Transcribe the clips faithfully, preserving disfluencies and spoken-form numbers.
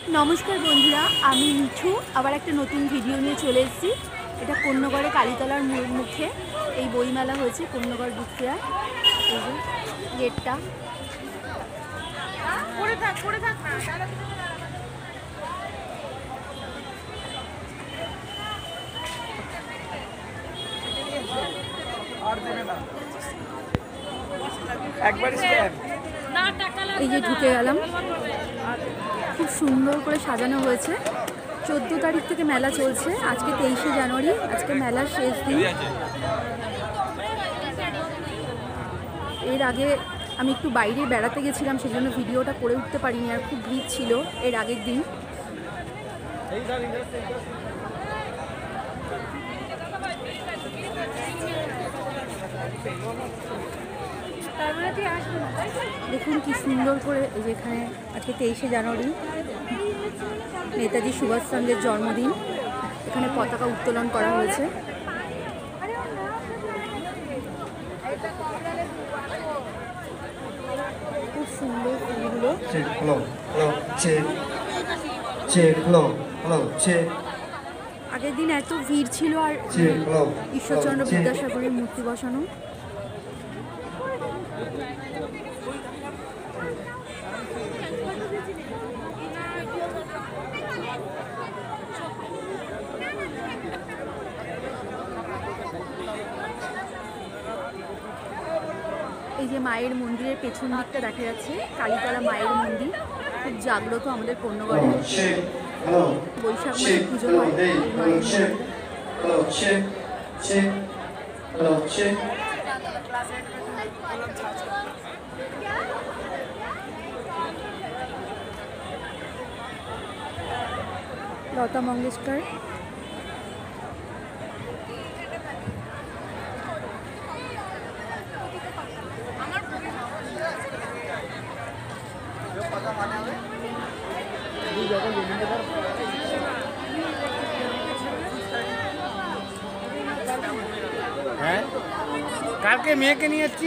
नमस्कार बंधुरा आमी मिठू आबार एक नतून भिडियो निये चले एसेछि। एटा कोन्नगरे कालीतलार मुखे এই বইমেলা হয়েছে কোন্নগর বুক ফেয়ার। এই যে গেটটা পড়ে থাক পড়ে থাক না আর দেবে না একবার স্ক্যান না টাকা লাগবে। এই যে ঢুকে গেলাম, খুব সুন্দর করে সাজানো হয়েছে। চোদ্দো তারিখ থেকে মেলা চলছে, আজকে তেইশে জানুয়ারি, আজকে মেলার শেষ দিন। এর আগে আমি একটু বাইরে বেড়াতে গেছিলাম, সেজন্য ভিডিওটা করে উঠতে পারিনি, আর খুব ভিড় ছিল এর আগের দিন। দেখুন কি সুন্দর করে, এই যে এখানে আজকে তেইশে জানুয়ারি নেতাজি সুভাষচন্দ্রের জন্মদিন, এখানে পতাকা উত্তোলন করা হয়েছে। খুব সুন্দর ফুলগুলো। আগের দিন এত ভিড় ছিল, আর ঈশ্বরচন্দ্র বিদ্যাসাগরের মূর্তি বসানো। এই যে মায়ের মন্দিরের পেছন দিকটা দেখা যাচ্ছে, কালীতলা মায়ের মন্দির, খুব জাগ্রত আমাদের কোন্নগরে। বৈশাখ মাসে পুজো হয় লতা মঙ্গেশকর। হ্যাঁ, কালকে মেয়েকে নিয়ে যাচ্ছি।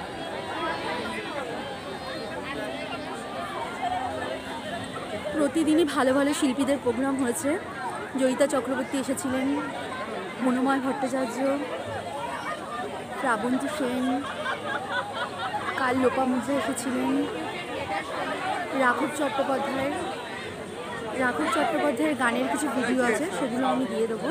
প্রতিদিনই ভালো ভালো শিল্পীদের প্রোগ্রাম হয়েছে। জয়িতা চক্রবর্তী এসেছিলেন, মনোময় ভট্টাচার্য, শ্রাবন্তী সেন, কাল লোপামুদ্রা এসেছিলেন, রাঘব চট্টোপাধ্যায়। রাঘব চট্টোপাধ্যায়ের গানের কিছু ভিডিও আছে, সেগুলো আমি দিয়ে দেবো।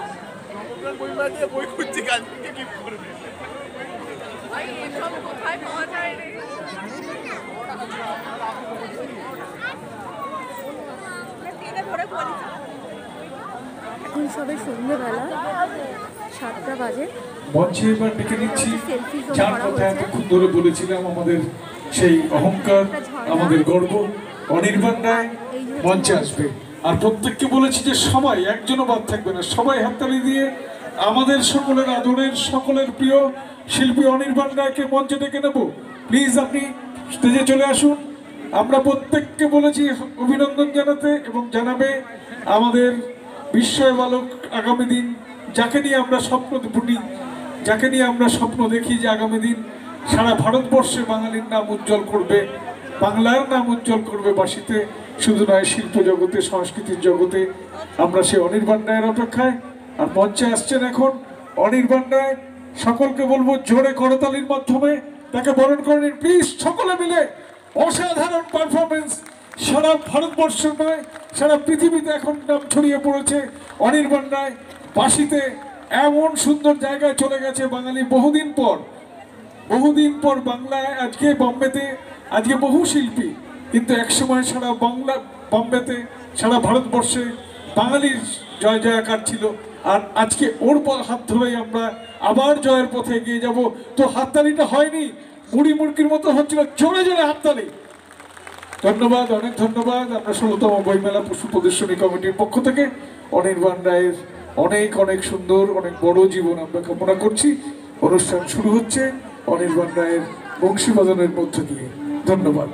এখন সবে সন্ধ্যেবেলা সাতটা বাজে। মঞ্চে এবার ডেকে নিচ্ছি যার কথা এতক্ষণ ধরে বলেছিলাম, আমাদের সেই অহংকার, আমাদের গর্ব, অনির্বাণ রায় মঞ্চে আসবে। আর প্রত্যেককে বলেছি যে সবাই, একজনও বাদ থাকবে না, সবাই হাততালি দিয়ে আমাদের সকলের আদরের, সকলের প্রিয় শিল্পী অনির্বাণ রায়কে মঞ্চে ডেকে নেব। প্লিজ আপনি স্টেজে চলে আসুন। আমরা প্রত্যেককে বলেছি অভিনন্দন জানাতে, এবং জানাবে আমাদের বিস্ময় বালক আগামী দিন, যাকে নিয়ে আমরা স্বপ্ন বুনি, যাকে নিয়ে আমরা স্বপ্ন দেখি যে আগামী দিন সারা ভারতবর্ষে বাঙালির নাম উজ্জ্বল করবে, বাংলার নাম উজ্জ্বল করবে বাসিতে, শুধু নয় শিল্প জগতে, সংস্কৃতির জগতে। আমরা সেই অনির্বাণ রায়ের অপেক্ষায়। আর মঞ্চে আসছেন এখন অনির্বাণ রায়। সকলকে বলবো জোরে করতালির মাধ্যমে তাকে বরণ করে নিন প্লিজ, সকলে মিলে। অসাধারণ পারফরমেন্স, সারা ভারতবর্ষের নয় সারা পৃথিবীতে এখন নাম ছড়িয়ে পড়েছে অনির্বাণ রায়। বাসিতে এমন সুন্দর জায়গায় চলে গেছে বাঙালি বহুদিন পর, বহুদিন পর বাংলায়, আজকে বম্বেতে, আজকে বহু শিল্পী, কিন্তু একসময় সারা বাংলা, বম্বেতে, সারা ভারতবর্ষে বাঙালির জয় জয়কার ছিল। আর আজকে ওর হাত ধরেই আমরা আবার জয়ের পথে এগিয়ে যাব। তো হাততালিটা হয়নি, মুড়ি মুড়কির মতো হচ্ছিল, জোরে জোরে হাততালি। ধন্যবাদ, অনেক ধন্যবাদ। আমরা ষোলোতম বইমেলা পশু প্রদর্শনী কমিটির পক্ষ থেকে অনির্বাণ রায়ের অনেক অনেক সুন্দর, অনেক বড় জীবন আমরা কামনা করছি। অনুষ্ঠান শুরু হচ্ছে অনির্বাণ রায়ের বংশী বাজানোর মধ্য দিয়ে। ধন্যবাদ।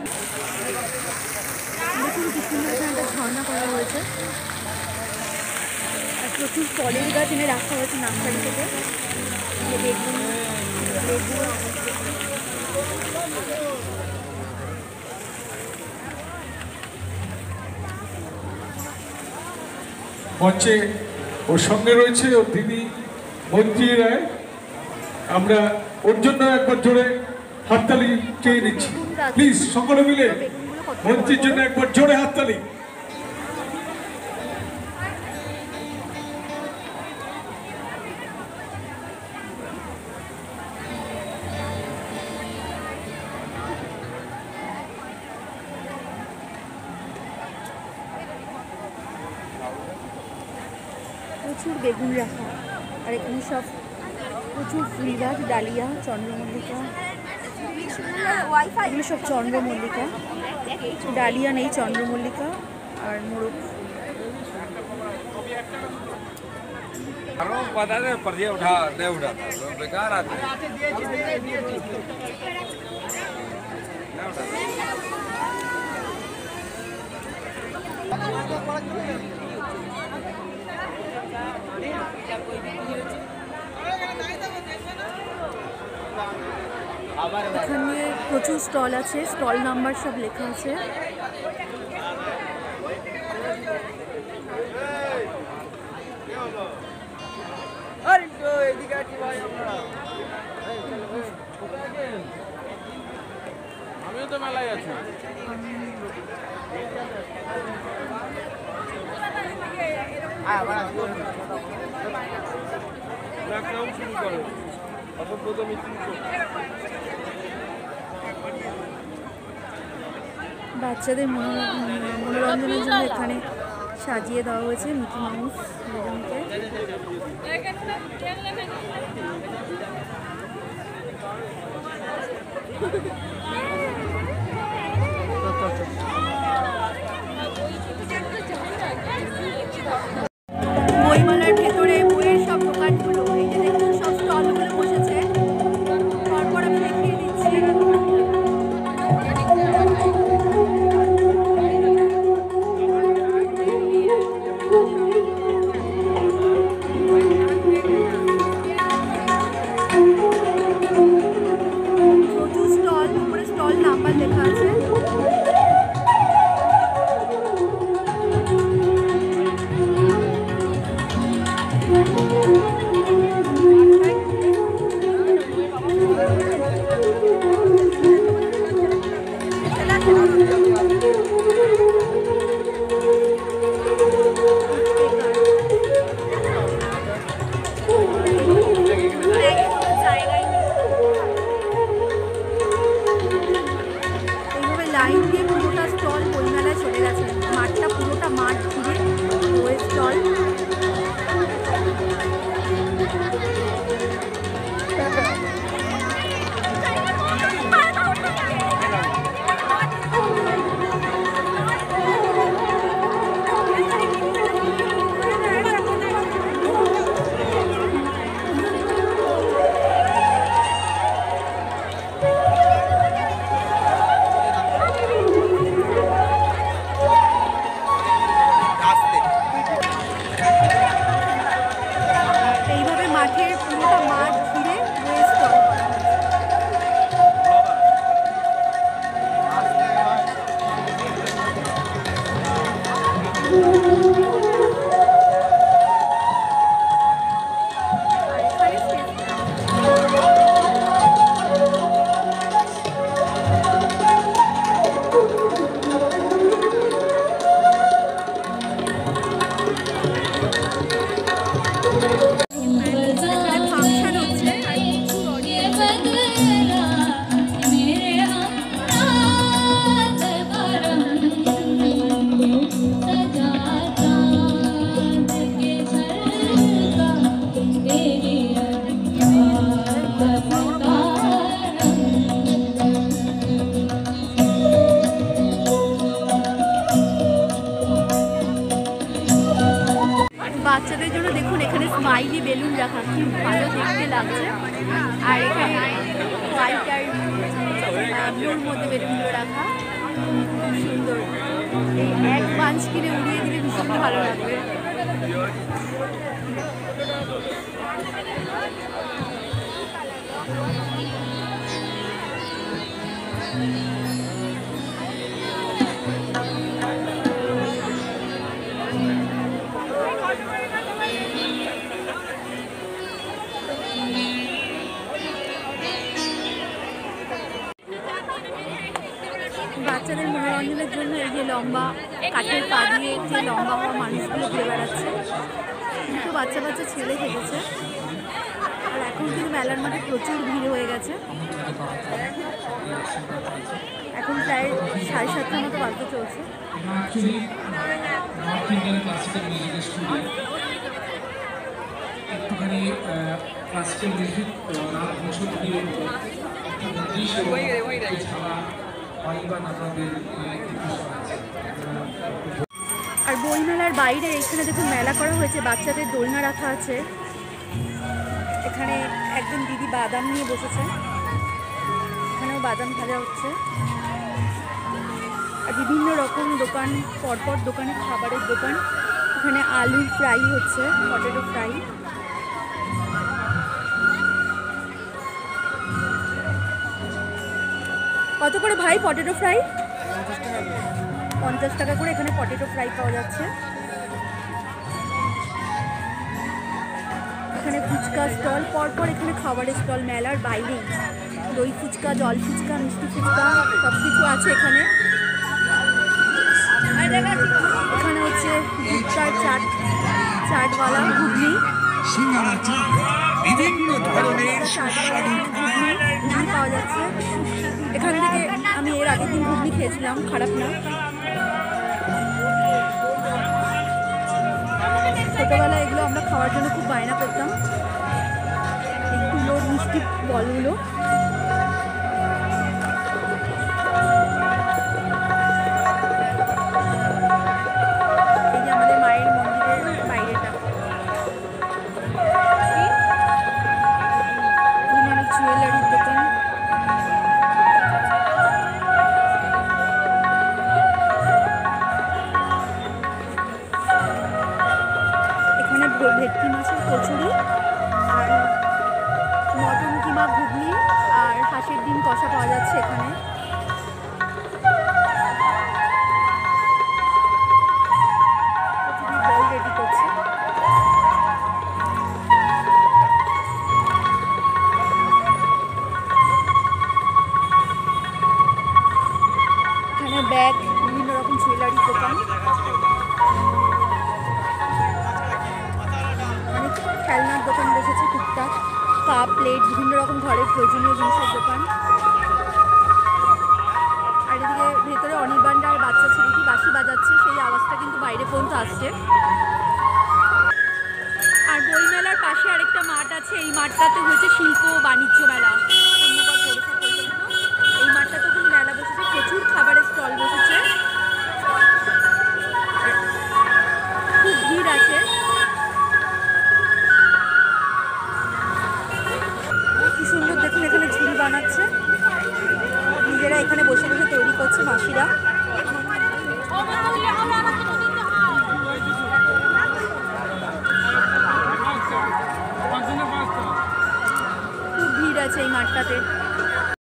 ঝর্ণা করা হয়েছে, প্রচুর ফলের গাছ এনে রাখা হয়েছে নার্সারি থেকে। বেগুন, লেবু, মঞ্চে ওর সঙ্গে রয়েছে ওর দিদি মন্ত্রী রায়। আমরা ওর জন্য একবার জোরে হাততালি চেয়ে নিচ্ছি। প্লিজ সকলে মিলে মন্ত্রীর জন্য একবার জোরে হাততালি। প্রচুর বেগুন রাখা, আর এখানে সব প্রচুর ফুল গাছ, ডালিয়া, চন্দ্রমল্লিকা, এগুলো সব চন্দ্রমল্লিকা। ডালিয়া নেই, চন্দ্রমল্লিকা আর মোরগ। पता नहीं पर ये उठा नहीं उठाता तो बेकार आते हैं। এখানে প্রচুর স্টল আছে, স্টল নাম্বার সব লেখা আছে। আমিও তো মেলায় আছি। শুরু করো বাচ্চাদের মনোরঞ্জনের জন্য এখানে সাজিয়ে দেওয়া হয়েছে মিকি মাউস বেলুনকে। বইমেলার ভেতরে বইয়ের সব দোকানগুলো, এই যে দেখুন সব স্টলগুলো বসেছে। পরপর আমি দেখিয়ে দিচ্ছি। প্রচুর স্টল, উপরে স্টল নাম্বার লেখা আছে। এইভাবে লাইন দিয়ে পুরোটা স্টল বইমেলায় চলে গেছে। মাঠটা পুরোটা মাঠ ঘুরে বইয়ের স্টল। এইভাবে মাঠের পুরোটা মাঠ ঘিরে বইয়ের স্টল করা হয়েছে। আর এখানে স্টেজ। এখানে ফাংশন হচ্ছে আর প্রচুর অডিয়েন্স। বাচ্চাদের জন্য দেখুন এখানে স্মাইলি বেলুন রাখা, কি ভালো দেখতে লাগছে। আর এখানে হোয়াইট আর ব্লুর মধ্যে বেলুনগুলো রাখা, খুব সুন্দর। এই এক বাঞ্চ কিনে উড়িয়ে দিলে ভীষণ ভালো লাগবে। লম্বা কাঠের পা দিয়ে যে লম্বা হওয়া মানুষগুলো ঘুরে বেড়াচ্ছে, দুটো বাচ্চা বাচ্চা ছেলে থেকেছে। আর এখন কিন্তু মেলার মাঠে প্রচুর ভিড় হয়ে গেছে। এখন প্রায় সাড়ে সাতটার মতো বাজতে চলছে। একটুখানি ক্লাসিক্যাল মিউজিক রাত বছর দিয়ে ছাড়া অনির্বাণ আপনাদের আর বইমেলার বাইরে এখানে দেখুন মেলা করা হয়েছে, বাচ্চাদের দোলনা রাখা আছে। এখানে একজন দিদি বাদাম নিয়ে বসেছে, এখানেও বাদাম ভাজা হচ্ছে। আর বিভিন্ন রকম দোকান, পরপর দোকানে খাবারের দোকান। এখানে আলু ফ্রাই হচ্ছে, পটেটো ফ্রাই। কত করে ভাই পটেটো ফ্রাই? পঞ্চাশ টাকা করে এখানে পটেটো ফ্রাই পাওয়া যাচ্ছে। এখানে ফুচকা স্টল, পরপর এখানে খাবারের স্টল মেলার বাইরেই। দই ফুচকা, জল ফুচকা, মিষ্টি ফুচকা সব কিছু আছে এখানে। এখানে হচ্ছে গুপ্তার চাট, চাটওয়ালা ঘুগনি, বিভিন্ন ধরনের সুস্বাদু ঘুগনি পাওয়া যাচ্ছে এখান থেকে। আমি এর আগের দিন ঘুগনি খেয়েছিলাম, খারাপ না। ছোটোবেলায় এগুলো আমরা খাওয়ার জন্য খুব বায়না করতাম, এই তুলোর মিষ্টি বলগুলো। এই যে আমাদের মায়ের মন্দিরের বাইরেটা, অনেক জুয়েলারির দোকান। এখানে ভেটকি মাছের কচুরি আর মটন কিমা ঘুগনি আর হাঁসের ডিম কষা পাওয়া যাচ্ছে এখানে। কচুরির বল রেডি করছে। এখানে ব্যাগ, বিভিন্ন রকম জুয়েলারির দোকান, অনেক খেলনার দোকান বসেছে, টুকটাক কাপ প্লেট, বিভিন্ন রকম ঘরের প্রয়োজনীয় জিনিসের দোকান। আর এদিকে ভেতরে অনির্বাণটার বাচ্চা ছেলেটি বাঁশি বাজাচ্ছে, সেই আওয়াজটা কিন্তু বাইরে পর্যন্ত আসছে। আর বইমেলার পাশে আরেকটা মাঠ আছে, এই মাঠটাতে হয়েছে শিল্প ও বাণিজ্য মেলা।